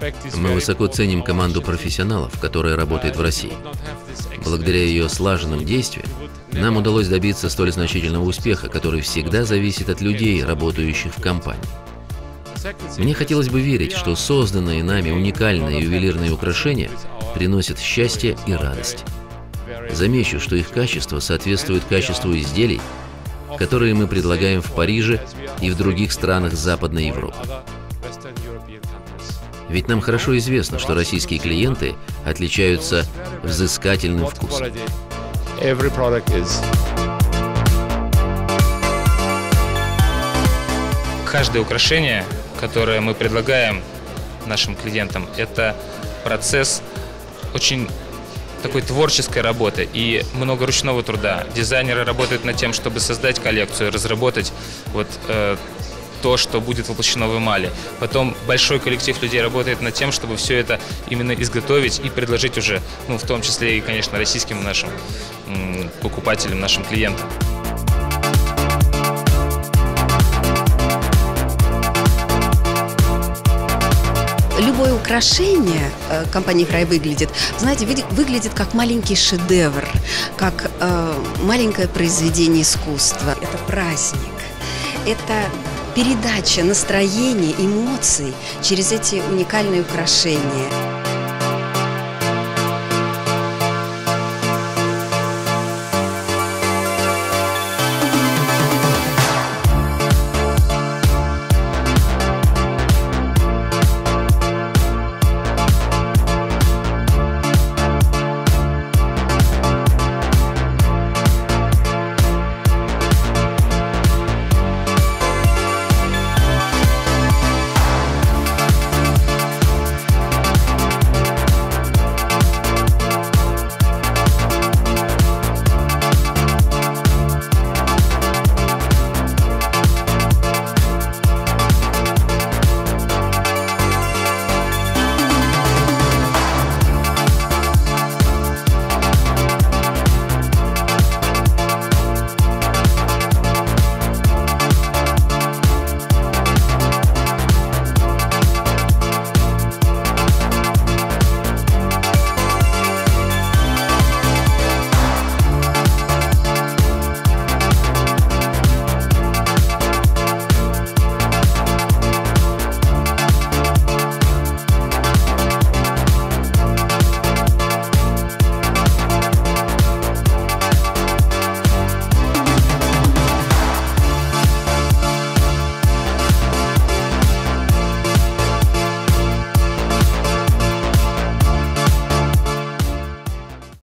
Мы высоко ценим команду профессионалов, которая работает в России. Благодаря ее слаженным действиям нам удалось добиться столь значительного успеха, который всегда зависит от людей, работающих в компании. Мне хотелось бы верить, что созданные нами уникальные ювелирные украшения приносят счастье и радость. Замечу, что их качество соответствует качеству изделий, которые мы предлагаем в Париже и в других странах Западной Европы. Ведь нам хорошо известно, что российские клиенты отличаются взыскательным вкусом. Каждое украшение, которое мы предлагаем нашим клиентам, это процесс очень такой творческой работы и много ручного труда. Дизайнеры работают над тем, чтобы создать коллекцию, разработать то, что будет воплощено в эмали. Потом большой коллектив людей работает над тем, чтобы все это именно изготовить и предложить уже, в том числе и, конечно, российским нашим покупателям, нашим клиентам. Любое украшение компании Frey выглядит, знаете, выглядит как маленький шедевр, как маленькое произведение искусства. Это праздник, это передача настроения, эмоций через эти уникальные украшения.